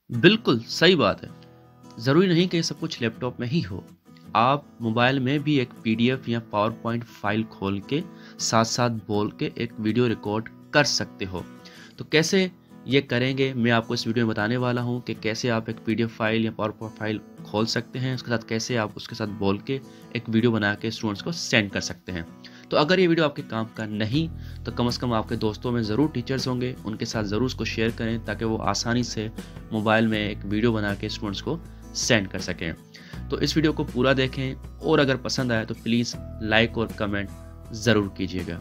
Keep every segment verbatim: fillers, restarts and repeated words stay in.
बिल्कुल, सही बात है। ज़रूरी नहीं कि ये सब कुछ लैपटॉप में ही हो। आप मोबाइल में भी एक पीडीएफ या पावर पॉइंट फ़ाइल खोल के साथ-साथ बोल के एक वीडियो रिकॉर्ड कर सकते हो। तो कैसे ये करेंगे मैं आपको इस वीडियो में बताने वाला हूँ कि कैसे आप एक पीडीएफ फ़ाइल या पावर पॉइंट फ़ाइल खोल सकते हैं, उसके साथ कैसे आप उसके साथ बोल के एक वीडियो बना के स्टूडेंट्स को सेंड कर सकते हैं। तो अगर ये वीडियो आपके काम का नहीं, तो कम से कम आपके दोस्तों में ज़रूर टीचर्स होंगे, उनके साथ ज़रूर उसको शेयर करें ताकि वो आसानी से मोबाइल में एक वीडियो बना के स्टूडेंट्स को सेंड कर सकें। तो इस वीडियो को पूरा देखें और अगर पसंद आया तो प्लीज़ लाइक और कमेंट ज़रूर कीजिएगा।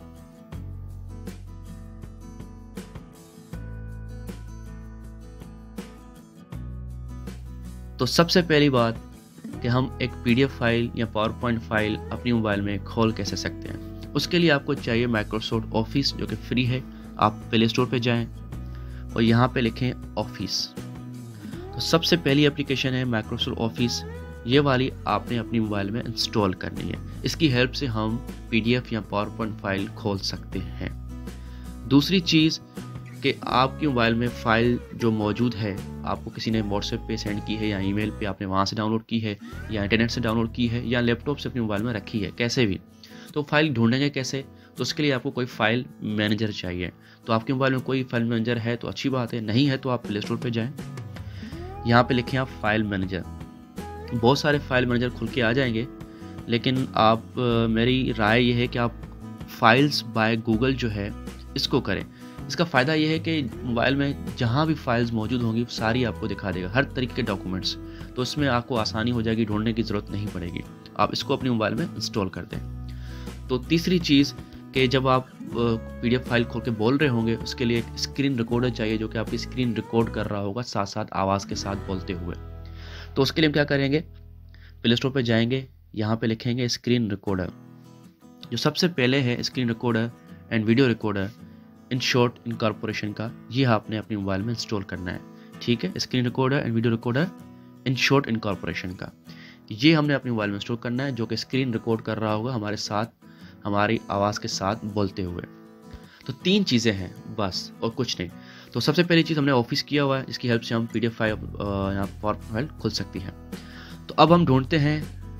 तो सबसे पहली बात कि हम एक पीडीएफ फाइल या पावर पॉइंट फाइल अपनी मोबाइल में खोल कैसे सकते हैं। उसके लिए आपको चाहिए माइक्रोसॉफ्ट ऑफिस जो कि फ्री है। आप प्ले स्टोर पे जाएं और यहाँ पे लिखें ऑफिस। तो सबसे पहली एप्लीकेशन है माइक्रोसॉफ्ट ऑफिस। ये वाली आपने अपनी मोबाइल में इंस्टॉल करनी है। इसकी हेल्प से हम पीडीएफ या पावर पॉइंट फाइल खोल सकते हैं। दूसरी चीज़ कि आपके मोबाइल में फ़ाइल जो मौजूद है, आपको किसी ने व्हाट्सएप पे सेंड की है या ईमेल पे आपने वहाँ से डाउनलोड की है या इंटरनेट से डाउनलोड की है या लैपटॉप से अपने मोबाइल में रखी है, कैसे भी, तो फाइल ढूंढेंगे कैसे? तो उसके लिए आपको कोई फ़ाइल मैनेजर चाहिए। तो आपके मोबाइल में कोई फाइल मैनेजर है तो अच्छी बात है, नहीं है तो आप प्ले स्टोर पर जाएँ, यहाँ पर लिखें आप फाइल मैनेजर। बहुत सारे फाइल मैनेजर खुल के आ जाएंगे, लेकिन आप मेरी राय ये है कि आप फाइल्स बाय गूगल जो है इसको करें। इसका फ़ायदा ये है कि मोबाइल में जहाँ भी फाइल्स मौजूद होंगी सारी आपको दिखा देगा, हर तरीके के डॉक्यूमेंट्स। तो इसमें आपको आसानी हो जाएगी, ढूंढने की ज़रूरत नहीं पड़ेगी। आप इसको अपने मोबाइल में इंस्टॉल कर दें। तो तीसरी चीज़ कि जब आप पीडीएफ फाइल खोल के बोल रहे होंगे, उसके लिए एक स्क्रीन रिकॉर्डर चाहिए जो कि आपकी स्क्रीन रिकॉर्ड कर रहा होगा साथ साथ आवाज़ के साथ बोलते हुए। तो उसके लिए हम क्या करेंगे, प्ले स्टोर पर जाएंगे, यहाँ पर लिखेंगे स्क्रीन रिकॉर्डर। जो सबसे पहले है screen recorder and video recorder in short incorporation का, ये आपने अपने मोबाइल में इंस्टॉल करना है। ठीक है, screen recorder and video recorder in short incorporation का, ये हमने अपने मोबाइल में इंस्टॉल करना है, जो कि स्क्रीन रिकॉर्ड कर रहा होगा हमारे साथ, हमारी आवाज़ के साथ बोलते हुए। तो तीन चीज़ें हैं बस और कुछ नहीं। तो सबसे पहली चीज़ हमने ऑफिस किया हुआ है, इसकी हेल्प से हम पीडीएफ फाइल यहाँ पावर फाइल खुल सकती हैं। तो अब हम ढूंढते हैं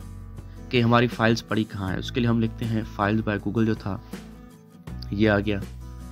कि हमारी फाइल्स पड़ी कहाँ है। उसके लिए हम लिखते हैं फाइल्स बाय गूगल, जो था ये आ गया।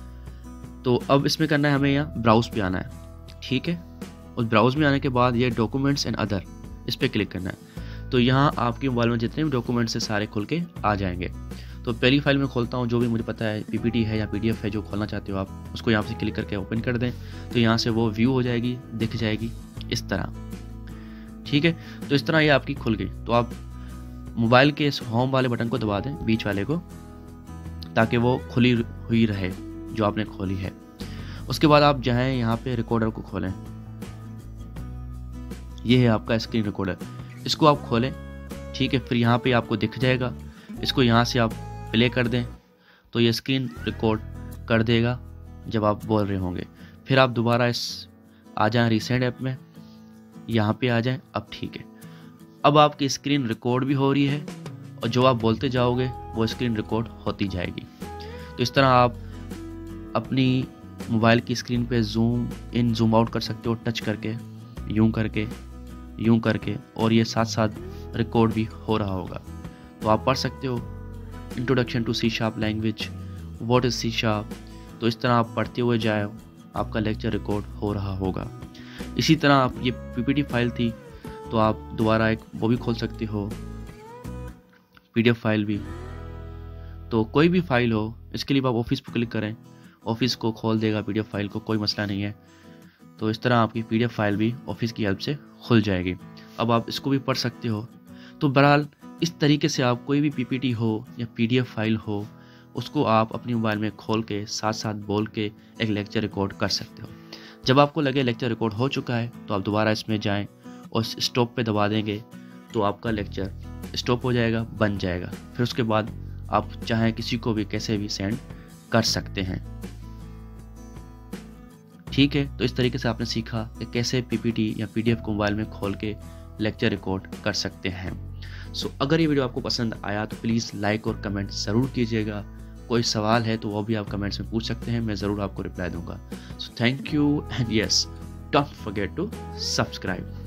तो अब इसमें करना है हमें, यहाँ ब्राउज पे आना है। ठीक है, उस ब्राउज में आने के बाद ये डॉक्यूमेंट्स एंड अदर, इस पर क्लिक करना है। तो यहाँ आपके मोबाइल में जितने भी डॉक्यूमेंट्स हैं सारे खुल के आ जाएंगे। तो पहली फाइल में खोलता हूँ, जो भी मुझे पता है पीपीटी है या पीडीएफ है, जो खोलना चाहते हो आप उसको यहाँ से क्लिक करके ओपन कर दें। तो यहाँ से वो व्यू हो जाएगी, दिख जाएगी इस तरह। ठीक है, तो इस तरह ये आपकी खुल गई। तो आप मोबाइल के इस होम वाले बटन को दबा दें, बीच वाले को, ताकि वो खुली हुई रहे जो आपने खोली है। उसके बाद आप जाएं यहाँ पे रिकॉर्डर को खोलें। ये है आपका स्क्रीन रिकॉर्डर, इसको आप खोलें। ठीक है, फिर यहाँ पे आपको दिख जाएगा, इसको यहाँ से आप प्ले कर दें तो ये स्क्रीन रिकॉर्ड कर देगा जब आप बोल रहे होंगे। फिर आप दोबारा इस आ जाएं रिसेंट ऐप में, यहाँ पे आ जाएं। अब ठीक है, अब आपकी स्क्रीन रिकॉर्ड भी हो रही है और जो आप बोलते जाओगे वो स्क्रीन रिकॉर्ड होती जाएगी। तो इस तरह आप अपनी मोबाइल की स्क्रीन पे जूम इन जूम आउट कर सकते हो, टच करके, यूं करके, यूं करके, और ये साथ साथ रिकॉर्ड भी हो रहा होगा। तो आप पढ़ सकते हो introduction to C sharp language, what is C sharp. तो इस तरह आप पढ़ते हुए जाए, आपका लेक्चर रिकॉर्ड हो रहा होगा। इसी तरह आप ये पीपीटी फाइल थी तो आप दोबारा एक वो भी खोल सकते हो, पीडीएफ फाइल भी। तो कोई भी फाइल हो, इसके लिए आप ऑफिस पर क्लिक करें, ऑफिस को खोल देगा पीडीएफ फाइल को, कोई मसला नहीं है। तो इस तरह आपकी पीडीएफ फाइल भी ऑफिस की हेल्प से खुल जाएगी। अब आप इसको भी पढ़ सकते हो। तो बहरहाल इस तरीके से आप कोई भी पीपीटी हो या पीडीएफ फाइल हो, उसको आप अपनी मोबाइल में खोल के साथ साथ बोल के एक लेक्चर रिकॉर्ड कर सकते हो। जब आपको लगे लेक्चर रिकॉर्ड हो चुका है तो आप दोबारा इसमें जाएँ और स्टॉप पे दबा देंगे तो आपका लेक्चर स्टॉप हो जाएगा, बन जाएगा। फिर उसके बाद आप चाहें किसी को भी कैसे भी सेंड कर सकते हैं। ठीक है, तो इस तरीके से आपने सीखा कि कैसे पीपीटी या पीडीएफ को मोबाइल में खोल के लेक्चर रिकॉर्ड कर सकते हैं। सो so, अगर ये वीडियो आपको पसंद आया तो प्लीज़ लाइक और कमेंट ज़रूर कीजिएगा। कोई सवाल है तो वो भी आप कमेंट्स में पूछ सकते हैं, मैं ज़रूर आपको रिप्लाई दूंगा। So thank you and yes, don't forget to subscribe.